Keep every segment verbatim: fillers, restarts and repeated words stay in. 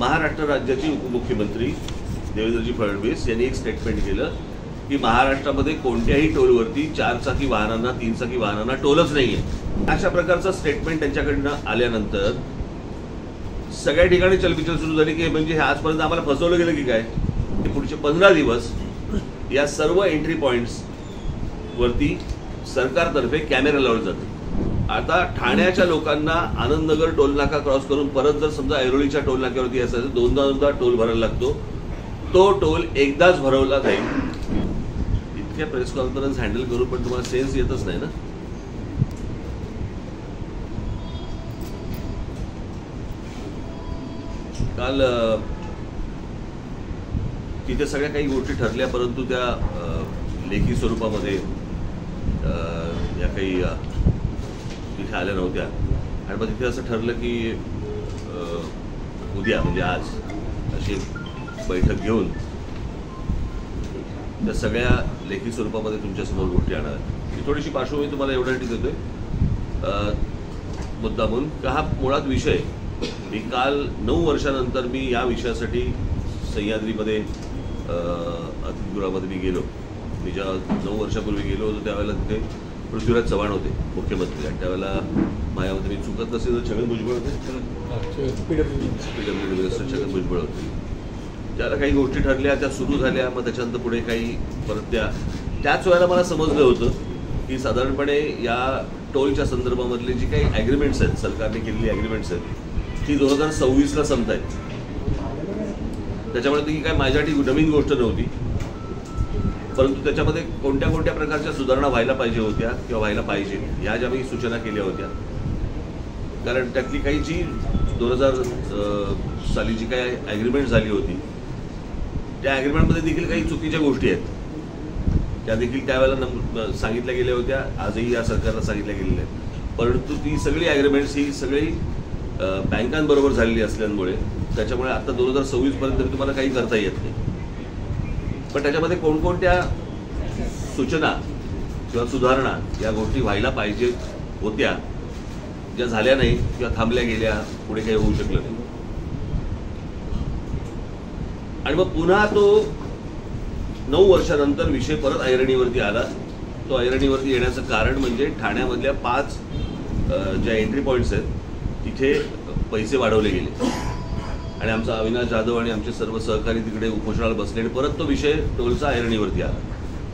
महाराष्ट्र राज्याचे उपमुख्यमंत्री देवेंद्रजी फडणवीस यांनी एक स्टेटमेंट केलं की महाराष्ट्रामध्ये कोणत्याही टोलवरती चार चाकी वाहनांना तीन चाकी वाहनांना टोलच नाहीये. अशा प्रकारचं स्टेटमेंट त्यांच्याकडनं आल्यानंतर सगळ्या ठिकाणी चलबिचल सुरू झाली की म्हणजे हे आजपर्यंत आम्हाला फसवलं गेलं की काय. पुढचे पंधरा दिवस या सर्व एंट्री पॉइंट्स वरती सरकारतर्फे कॅमेरा लावले जातात. आता ठाण्याच्या लोकांना आनंदनगर टोल नाका क्रॉस करून परत जर समजा ऐरोलीच्या टोल नाक्यावरती असेल तर दोनदा दोनदा टोल भरायला लागतो. तो टोल एकदाच भरवला जाईल. इतक्या प्रेस कॉन्फरन्स हँडल करू पण तुम्हाला सेन्स येतच नाही ना. काल तिथे सगळ्या काही गोष्टी ठरल्या परंतु त्या लेखी स्वरूपामध्ये या काही तिथे आल्या नव्हत्या आणि मग तिथे असं ठरलं की उद्या म्हणजे आज अशी बैठक घेऊन त्या सगळ्या लेखी स्वरूपामध्ये तुमच्यासमोर गोष्टी आणणार आहेत. मी थोडीशी पार्श्वभूमी तुम्हाला एवढ्यासाठी देतोय मुद्दामून का हा मुळात विषय मी काल नऊ वर्षानंतर मी या विषयासाठी सह्याद्रीमध्ये अतिथीगृहामध्ये मी गेलो. मी ज्या नऊ वर्षापूर्वी गेलो होतो त्यावेळेला तिथे पृथ्वीराज चव्हाण होते मुख्यमंत्री आणि त्यावेळेला माझ्यामध्ये मी चुकत नसेल तर छगन भुजबळ होते पीडब्ल्यूडी मिनिस्टर छगन भुजबळ होते. त्याला काही गोष्टी ठरल्या त्या सुरू झाल्या मग त्याच्यानंतर पुढे काही परत त्या त्याच वेळेला मला समजलं होतं की साधारणपणे या टोलच्या संदर्भामधली जी काही ॲग्रीमेंट्स आहेत सरकारने केलेली ॲग्रीमेंट्स आहेत ती दोन हजार सव्वीसला संपत आहेत. त्याच्यामुळे ती काय माझ्यासाठी नवीन गोष्ट नव्हती परंतु त्याच्यामध्ये कोणत्या कोणत्या प्रकारच्या सुधारणा व्हायला पाहिजे होत्या किंवा व्हायला पाहिजे ह्या ज्या मी सूचना केल्या होत्या. कारण त्यातली काही जी दोन हजार साली जी काही ॲग्रीमेंट झाली होती त्या ॲग्रीमेंटमध्ये देखील काही चुकीच्या गोष्टी आहेत त्या देखील त्यावेळेला सांगितल्या गेल्या होत्या. आजही या सरकारला सांगितल्या गेलेल्या आहेत परंतु ती सगळी ॲग्रीमेंट्स ही सगळी बँकांबरोबर झालेली असल्यामुळे त्याच्यामुळे आता दोन हजार सव्वीसपर्यंत तुम्हाला काही करता येत नाही. पण त्याच्यामध्ये कोणकोणत्या सूचना किंवा सुधारणा या गोष्टी व्हायला पाहिजे होत्या ज्या झाल्या नाही किंवा थांबल्या गेल्या पुढे काही होऊ शकलं नाही. आणि मग पुन्हा तो नऊ वर्षानंतर विषय परत ऐरणीवरती आला. तो ऐरणीवरती येण्याचं कारण म्हणजे ठाण्यामधल्या पाच ज्या एंट्री पॉईंट्स आहेत तिथे पैसे वाढवले गेले आणि आमचा अविनाश जाधव आणि आमचे सर्व सहकारी तिकडे उपोषणाला बसले आणि परत तो विषय टोलचा ऐरणीवरती आला.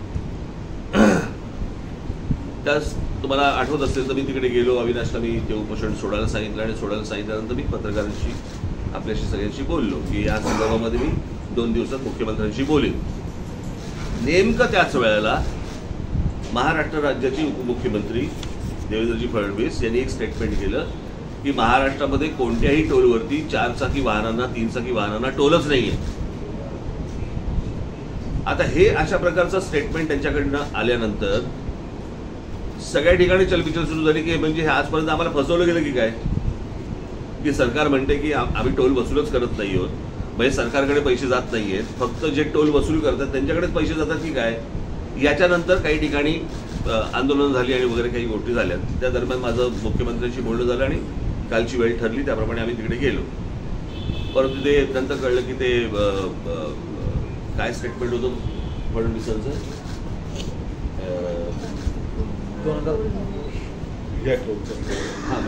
त्यास तुम्हाला आठवत असेल तर मी तिकडे गेलो. अविनाशला मी ते उपोषण सोडायला सांगितलं आणि सोडायला सांगितल्यानंतर मी पत्रकारांशी आपल्याशी सगळ्यांशी बोललो की या संदर्भामध्ये मी दोन दिवसात मुख्यमंत्र्यांशी बोलेन. नेमकं त्याच वेळेला महाराष्ट्र राज्याचे उपमुख्यमंत्री देवेंद्रजी फडणवीस यांनी एक स्टेटमेंट केलं की महाराष्ट्रामध्ये कोणत्याही टोलवरती चार चाकी वाहनांना तीन चाकी वाहनांना टोलच नाहीये. आता हे अशा प्रकारचं स्टेटमेंट त्यांच्याकडनं आल्यानंतर सगळ्या ठिकाणी चलबिचल सुरू झाली की म्हणजे हे आजपर्यंत आम्हाला फसवलं गेलं की काय. की सरकार म्हणते की आम्ही टोल वसूलच करत नाही आहोत म्हणजे सरकारकडे पैसे जात नाही आहेत फक्त जे टोल वसूल करतात त्यांच्याकडेच पैसे जातात की काय. याच्यानंतर काही ठिकाणी आंदोलनं झाली आणि वगैरे काही गोष्टी झाल्या. त्या दरम्यान माझं मुख्यमंत्र्यांशी बोलणं झालं आणि कालची वेळ ठरली त्याप्रमाणे आम्ही तिकडे गेलो. परंतु ते नंतर कळलं की ते काय स्टेटमेंट होतं फडणवीसांचं हां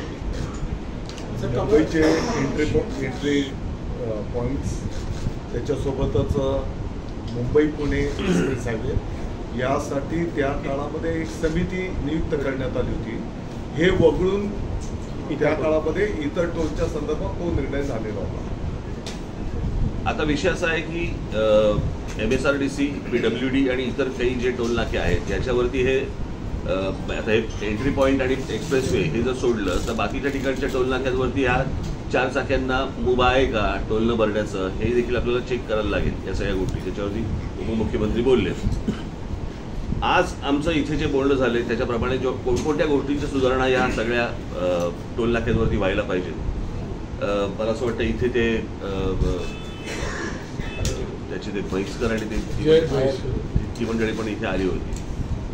मुंबईचे एंट्री एंट्री पॉईंट्स त्याच्यासोबतच मुंबई पुणे एक्सप्रेस हायवे यासाठी त्या काळामध्ये एक समिती नियुक्त करण्यात आली होती. हे वगळून त्या काळामध्ये इतर टोलच्या संदर्भात तो निर्णय झालेला होता. आता विषय असा आहे की M S R D C PWD आणि इतर काही जे टोल नाके आहेत याच्यावरती हे आता हे एंट्री पॉईंट आणि एक्सप्रेसवे हे जर सोडलं तर बाकीच्या ठिकाणच्या टोल नाक्यांवरती ह्या चार चाक्यांना मुभा आहे का टोल न भरण्याचं हे देखील आपल्याला चेक करायला लागेल या सगळ्या गोष्टी. त्याच्यावरती उपमुख्यमंत्री बोलले. आज आमचं इथे जे बोलणं झालं त्याच्याप्रमाणे जो कोणकोणत्या गोष्टींच्या सुधारणा या सगळ्या टोल नाक्यांवरती व्हायला पाहिजेत. मला असं वाटतं इथे ते त्याचे ते म्हैसकर आणि ते ती मंडळी पण इथे आली होती.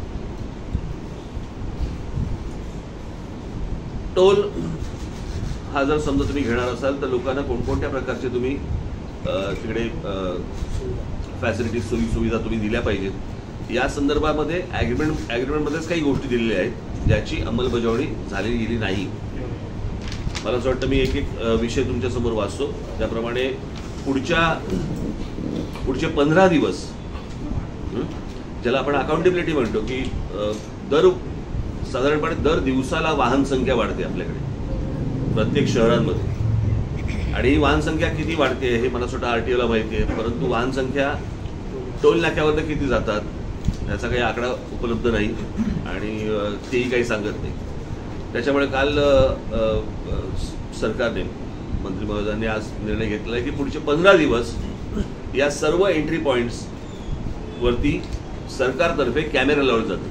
टोल हा जर समजा तुम्ही घेणार असाल तर लोकांना कोणकोणत्या प्रकारचे तुम्ही तिकडे फॅसिलिटीज सोयी सुविधा तुम्ही दिल्या पाहिजेत या संदर्भामध्ये ॲग्रीमेंट ॲग्रीमेंटमध्येच काही गोष्टी दिलेल्या आहेत ज्याची अंमलबजावणी झालेली गेली नाही. मला असं वाटतं मी एक एक विषय तुमच्यासमोर वाचतो. त्याप्रमाणे पुढच्या पुढचे पंधरा दिवस ज्याला आपण अकाउंटेबिलिटी म्हणतो की दर साधारणपणे दर दिवसाला वाहन संख्या वाढते आपल्याकडे प्रत्येक शहरांमध्ये आणि ही वाहन संख्या किती वाढते हे मला स्वतः आर टी ओला माहिती आहे. परंतु वाहन संख्या टोल नाक्यावरनं किती जातात याचा काही आकडा उपलब्ध नाही आणि तेही काही सांगत नाही. त्याच्यामुळे काल सरकारने मंत्री महोदयांनी आज निर्णय घेतला आहे की पुढचे पंधरा दिवस या सर्व एंट्री पॉईंट्स वरती सरकारतर्फे कॅमेरे लावले जातात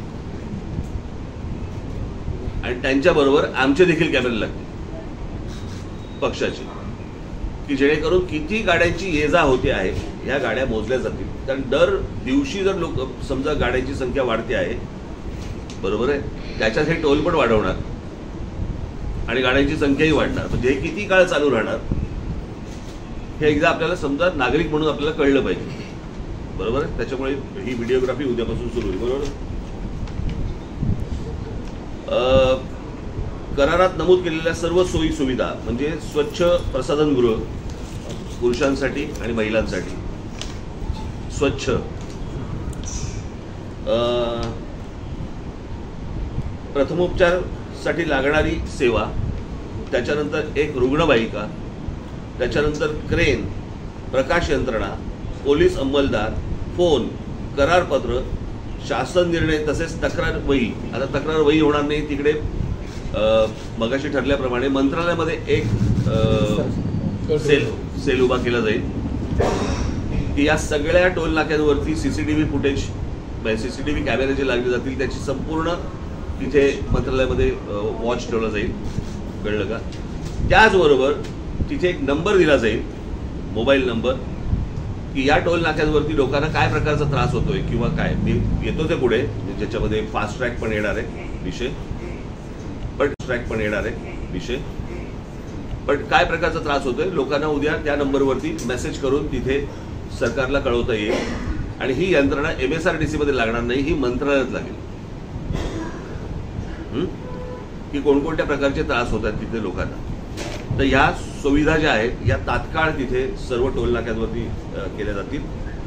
आणि त्यांच्याबरोबर आमचे देखील कॅमेरे लागतील पक्षाचे की जेणेकरून किती गाड्यांची ये जा होते आहे ह्या गाड्या मोजल्या जातील. कारण दर दिवशी जर लोक समजा गाड्यांची संख्या वाढते आहे बरोबर आहे त्याच्यात हे टोल पण वाढवणार आणि गाड्यांची संख्याही वाढणार म्हणजे हे किती काळ चालू राहणार हे एकदा आपल्याला समजा नागरिक म्हणून आपल्याला कळलं पाहिजे बरोबर आहे. त्याच्यामुळे ही व्हिडिओग्राफी उद्यापासून सुरू होईल बरोबर. करारात नमूद केलेल्या सर्व सोयी सुविधा म्हणजे स्वच्छ प्रसाधनगृह पुरुषांसाठी आणि महिलांसाठी स्वच्छ प्रथमोपचारासाठी लागणारी सेवा त्याच्यानंतर एक रुग्णवाहिका त्याच्यानंतर क्रेन प्रकाश यंत्रणा पोलीस अंमलदार फोन करारपत्र शासन निर्णय तसेच तक्रार वही. आता तक्रार वही होणार नाही तिकडे मगाशी ठरल्याप्रमाणे मंत्रालयामध्ये एक सेल सेल उभा केला जाईल की या सगळ्या टोल नाक्यांवरती सीसीटीव्ही फुटेज सीसीटीव्ही कॅमेरे जे लागले जातील त्याची संपूर्ण तिथे मंत्रालयामध्ये वॉच ठेवला जाईल कळलं का. त्याचबरोबर तिथे एक नंबर दिला जाईल मोबाईल नंबर की या टोल नाक्यांवरती लोकांना काय प्रकारचा त्रास होतोय किंवा काय मी येतो ते पुढे ज्याच्यामध्ये फास्ट ट्रॅक पण येणार आहे विषय पण ट्रॅक पण येणार आहे विषय पण काय प्रकारचा त्रास होतोय लोकांना उद्या त्या नंबरवरती मेसेज करून तिथे सरकारला कळवता येईल आणि ही यंत्रणा M S R D C मध्ये लागणार नाही ही मंत्रालयात लागेल की कोणकोणत्या प्रकारचे त्रास होत आहेत तिथे लोकांना. तर ह्या सुविधा ज्या आहेत या तात्काळ तिथे सर्व टोल नाक्यांवरती केल्या जातील.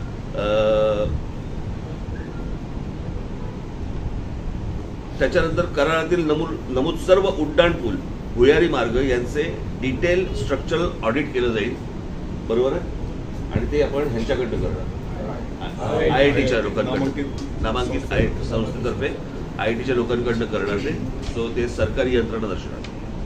त्याच्यानंतर करारातील नमूद नमूद सर्व उड्डाण पूल भुयारी मार्ग यांचे डिटेल स्ट्रक्चरल ऑडिट केलं जाईल बरोबर आहे आणि ते आपण ह्यांच्याकडनं करणार आय आय टीच्या लोकांकडून नामांकित आय संस्थेतर्फे आय टीच्या लोकांकडनं करणार ते. सो ते सरकारी यंत्रणा दर्शवणार.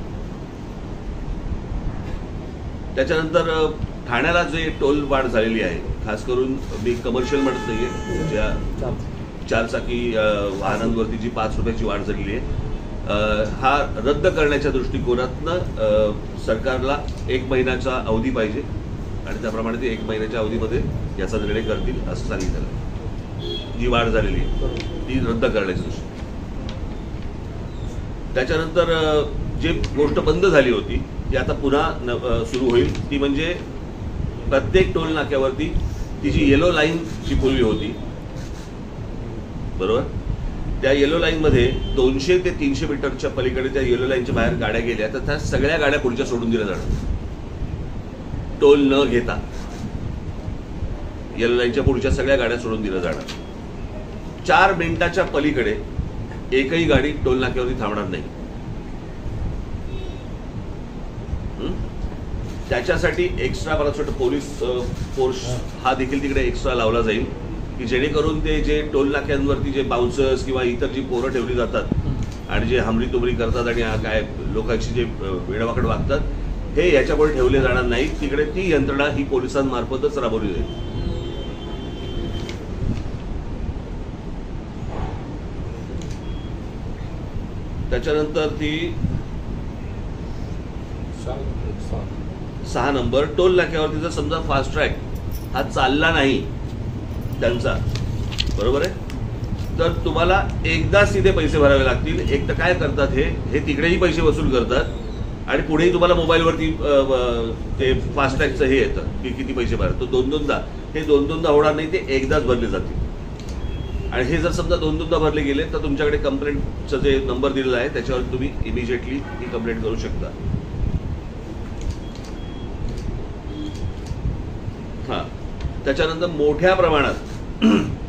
त्याच्यानंतर ठाण्याला जे टोल वाढ झालेली आहे खास करून मी कमर्शियल म्हणत नाहीये ज्या चारचाकी वाहनांवरती जी पाच रुपयाची वाढ झालेली आहे हा रद्द करण्याच्या दृष्टिकोनातनं सरकारला एक महिन्याचा अवधी पाहिजे आणि त्याप्रमाणे ते एक महिन्याच्या अवधीमध्ये याचा निर्णय करतील असं सांगितलं. जी वाढ झालेली आहे ती रद्द करण्याच्या दृष्टीने. त्याच्यानंतर जी गोष्ट बंद झाली होती ती आता पुन्हा सुरू होईल ती म्हणजे प्रत्येक टोल नाक्यावरती ती जी येलो लाईन जी पूर्वी होती बरोबर त्या येलो लाईनमध्ये दोनशे ते तीनशे मीटरच्या पलीकडे त्या येलो लाईनच्या बाहेर गाड्या गेल्या तर त्या सगळ्या गाड्या पुढच्या सोडून दिल्या जाणार टोल न घेता. येलो लाईनच्या पुढच्या सगळ्या गाड्या सोडून दिल्या जाणार. चार मिनिटाच्या पलीकडे एकही गाडी टोल नाक्यावरती थांबणार नाही. त्याच्यासाठी एक्स्ट्रा मला वाटतं पोलीस फोर्स हा देखील तिकडे एक्स्ट्रा लावला जाईल की जेणेकरून ते जे टोल नाक्यांवरती जे बाउन्सर्स किंवा इतर जी पोरं ठेवली जातात आणि जे हमरी तुमरी करतात आणि काय लोकांची जे वेडवाकड वागतात हे याच्यापुढे ठेवले जाणार नाही. तिकडे ती यंत्रणा ही पोलिसांमार्फतच राबवली जाईल. त्याच्यानंतर ती सहा नंबर टोल नाक्यावरती जर समजा फास्ट ट्रॅक हा चालला नाही त्यांचा बरोबर आहे तर तुम्हाला एकदाच तिथे पैसे भरावे लागतील. एक तर काय करतात हे हे तिकडेही पैसे वसूल करतात आणि पुढेही तुम्हाला मोबाईलवरती ते फास्टॅगचं हे येतं की किती पैसे भरा. तो दोन दोनदा हे दोन दोनदा होणार नाही, ते एकदाच भरले जातील. आणि हे जर समजा दोन दोनदा भरले गेले तर तुमच्याकडे कंप्लेंटचं जे नंबर दिलेला आहे त्याच्यावर तुम्ही इमिजिएटली ही कंप्लेंट करू शकता. हां, त्याच्यानंतर मोठ्या प्रमाणात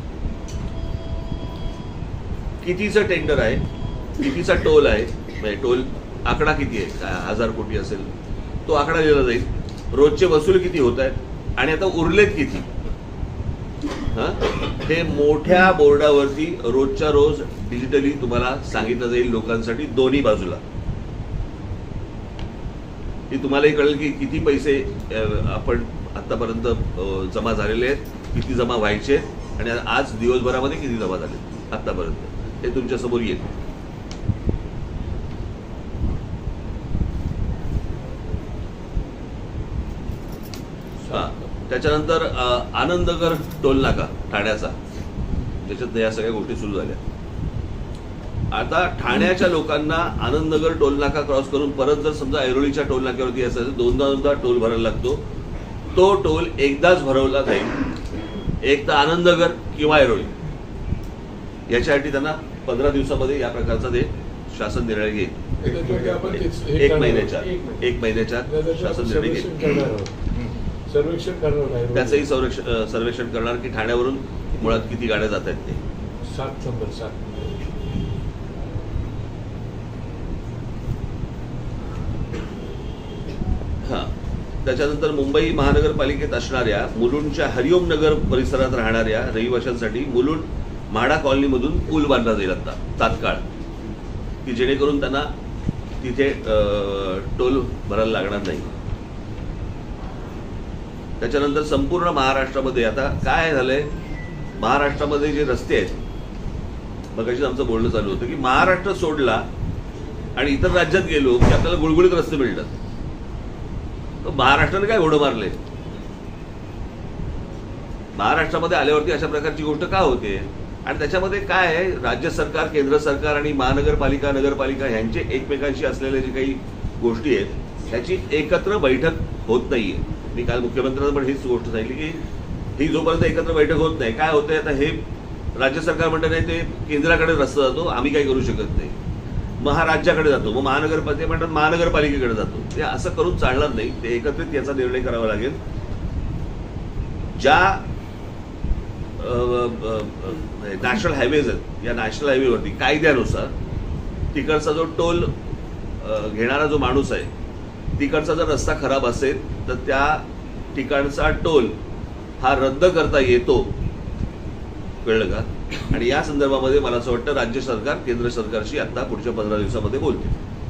कितीचं टेंडर आहे, कितीचा टोल आहे, म्हणजे टोल आकडा किती आहे, काय हजार कोटी असेल तो आकडा दिला जाईल. रोजचे वसूल किती होत आहेत आणि आता उरलेत किती, हा हे मोठ्या बोर्डावरती रोजच्या रोज डिजिटली तुम्हाला सांगितलं जाईल लोकांसाठी दोन्ही बाजूला. की तुम्हालाही कळेल की किती पैसे आपण आतापर्यंत जमा झालेले आहेत, किती जमा व्हायचे आणि आज दिवसभरामध्ये किती जमा झाले आतापर्यंत, हे तुमच्या समोर येईल. हा, त्याच्यानंतर आनंदनगर टोल नाका ठाण्याचा, ज्याच्यात या सगळ्या गोष्टी सुरू झाल्या. आता ठाण्याच्या लोकांना आनंदनगर टोल नाका क्रॉस करून परत जर समजा ऐरोलीच्या टोल नाक्यावरती यायचं तर दोनदा दोनदा टोल भरायला लागतो. तो टोल एकदाच भरवला जाईल, एक तर आनंदनगर किंवा ऐरोली. याच्यासाठी त्यांना पंधरा दिवसामध्ये या प्रकारचा ते शासन निर्णय घेईल. एक महिन्याच्या एक महिन्याच्या शासन निर्णय घेईल. सर्वेक्षण करणार, त्याचंही सर्वेक्षण सर्वेक्षण करणार की ठाण्यावरून मुळात किती गाड्या जात आहेत ते. सात नंबर सात. हा, त्याच्यानंतर मुंबई महानगरपालिकेत असणाऱ्या मुलुंडच्या हरिओम नगर परिसरात राहणाऱ्या रहिवाशांसाठी मुलुंड म्हाडा कॉलनीमधून पूल बांधला जाईल आता तात्काळ, की जेणेकरून त्यांना तिथे टोल भरायला लागणार नाही. त्याच्यानंतर संपूर्ण महाराष्ट्रामध्ये आता काय झालंय, महाराष्ट्रामध्ये जे रस्ते आहेत, मगाशी आमचं बोलणं चालू होतं की महाराष्ट्र सोडला आणि इतर राज्यात गेलो की आपल्याला गुळगुळीत रस्ते मिळतात. महाराष्ट्राने काय घोडं मारले, महाराष्ट्रामध्ये आल्यावरती अशा प्रकारची गोष्ट का होते. आणि त्याच्यामध्ये काय आहे, राज्य सरकार, केंद्र सरकार आणि महानगरपालिका, नगरपालिका यांचे एकमेकांशी असलेले जे काही गोष्टी आहेत त्याची एकत्र बैठक होत नाहीये. मी काल मुख्यमंत्र्यांना पण हीच गोष्ट सांगितली की ही जोपर्यंत एकत्र बैठक होत नाही, काय होतंय आता, हे राज्य सरकार म्हणतं नाही ते केंद्राकडे रस्ता जातो, आम्ही काही करू शकत नाही, महाराज्याकडे जातो, मग महानगरपालिका म्हणतात महानगरपालिकेकडे जातो. ते असं करून चालणार नाही, ते एकत्रित याचा निर्णय करावा लागेल. ज्या नॅशनल हायवेज आहेत या नॅशनल हायवेवरती कायद्यानुसार तिकडचा जो टोल घेणारा जो माणूस आहे, तिकडचा जर रस्ता खराब असेल तर त्या ठिकाणचा टोल हा रद्द करता येतो, कळलं का. आणि या संदर्भामध्ये मला असं वाटतं राज्य सरकार केंद्र सरकारशी आता पुढच्या पंधरा दिवसामध्ये बोलतील.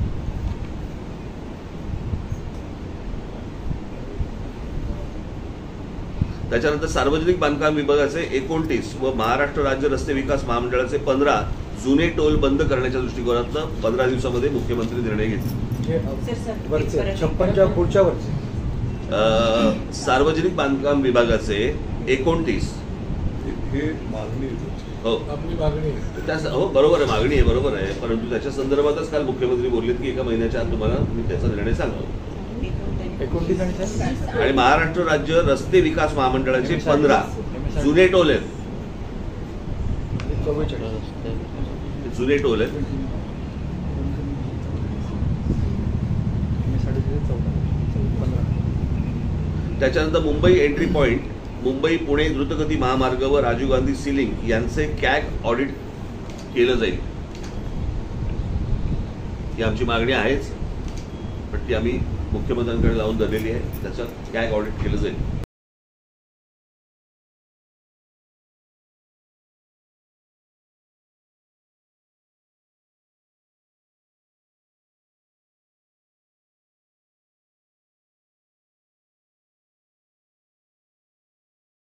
त्याच्यानंतर सार्वजनिक बांधकाम विभागाचे एकोणतीस व महाराष्ट्र राज्य रस्ते विकास महामंडळाचे पंधरा जुने टोल बंद करण्याच्या दृष्टिकोनातून पंधरा दिवसामध्ये मुख्यमंत्री निर्णय घेतील. छप्पनच्या पुढच्या वरचे सार्वजनिक बांधकाम विभागाचे एकोणतीस हे मागणी हो आपली मागणी त्या हो बरोबर आहे, मागणी आहे, बरोबर आहे. परंतु त्याच्या संदर्भातच काल मुख्यमंत्री बोललेत की एका महिन्याच्या आत तुम्हाला मी त्याचा निर्णय सांगतो. एकोणतीस आणि महाराष्ट्र राज्य रस्ते विकास महामंडळाचे पंधरा जुने टोल आहेत, जुने टोल आहेत. त्याच्यानंतर मुंबई एंट्री पॉइंट, मुंबई पुणे द्रुतगती महामार्ग व राजीव गांधी सिलिंग यांचे कॅग ऑडिट केलं जाईल. ही आमची मागणी आहेच, पण ती आम्ही मुख्यमंत्र्यांकडे लावून धरलेली आहे. त्याचं कॅग ऑडिट केलं जाईल.